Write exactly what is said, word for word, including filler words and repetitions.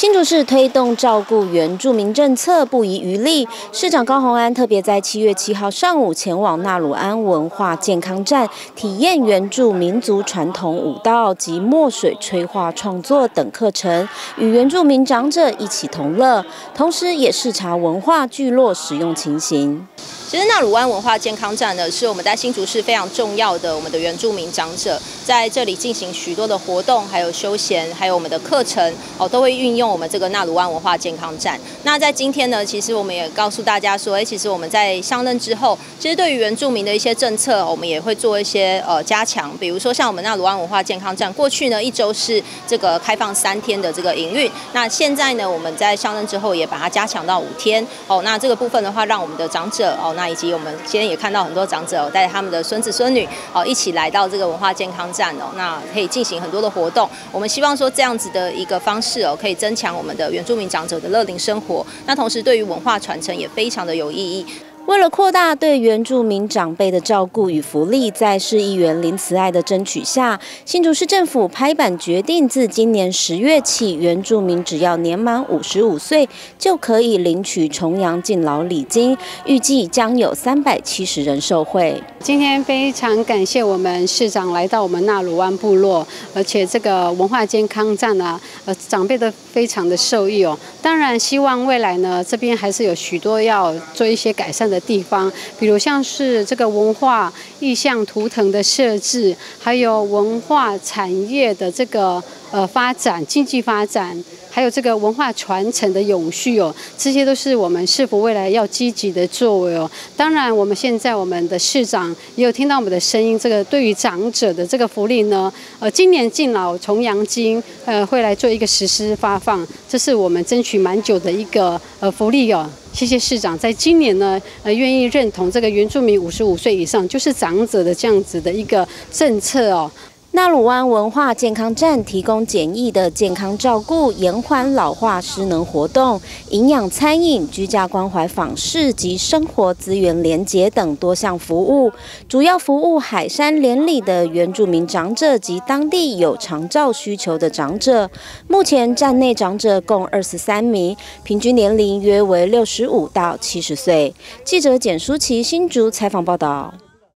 新竹市推动照顾原住民政策不遗余力，市长高虹安特别在七月七号上午前往纳鲁安文化健康站，体验原住民族传统舞蹈及墨水吹画创作等课程，与原住民长者一起同乐，同时也视察文化聚落使用情形。 其实纳鲁湾文化健康站呢，是我们在新竹市非常重要的我们的原住民长者在这里进行许多的活动，还有休闲，还有我们的课程哦，都会运用我们这个纳鲁湾文化健康站。那在今天呢，其实我们也告诉大家说，哎，其实我们在上任之后，其实对于原住民的一些政策，我们也会做一些呃加强。比如说像我们纳鲁湾文化健康站，过去呢一周是这个开放三天的这个营运，那现在呢我们在上任之后也把它加强到五天哦。那这个部分的话，让我们的长者哦，那以及我们今天也看到很多长者带着他们的孙子孙女哦一起来到这个文化健康站哦，那可以进行很多的活动。我们希望说这样子的一个方式哦，可以增强我们的原住民长者的乐龄生活，那同时对于文化传承也非常的有意义。 为了扩大对原住民长辈的照顾与福利，在市议员林慈爱的争取下，新竹市政府拍板决定，自今年十月起，原住民只要年满五十五岁就可以领取重阳敬老礼金，预计将有三百七十人受惠。 今天非常感谢我们市长来到我们纳鲁湾部落，而且这个文化健康站啊，呃，长辈都非常的受益哦。当然，希望未来呢，这边还是有许多要做一些改善的地方，比如像是这个文化意象图腾的设置，还有文化产业的这个呃发展、经济发展，还有这个文化传承的永续哦，这些都是我们市府未来要积极的作为哦。当然，我们现在我们的市长也有听到我们的声音，这个对于长者的这个福利呢，呃，今年敬老重阳金呃会来做一个实施发放，这是我们争取蛮久的一个呃福利哦。谢谢市长，在今年呢，呃，愿意认同这个原住民五十五岁以上就是长者的这样子的一个政策哦。 纳鲁湾文化健康站提供简易的健康照顾、延缓老化失能活动、营养餐饮、居家关怀访视及生活资源连结等多项服务，主要服务海山连里的原住民长者及当地有长照需求的长者。目前站内长者共二十三名，平均年龄约为六十五到七十岁。记者简舒琪新竹采访报道。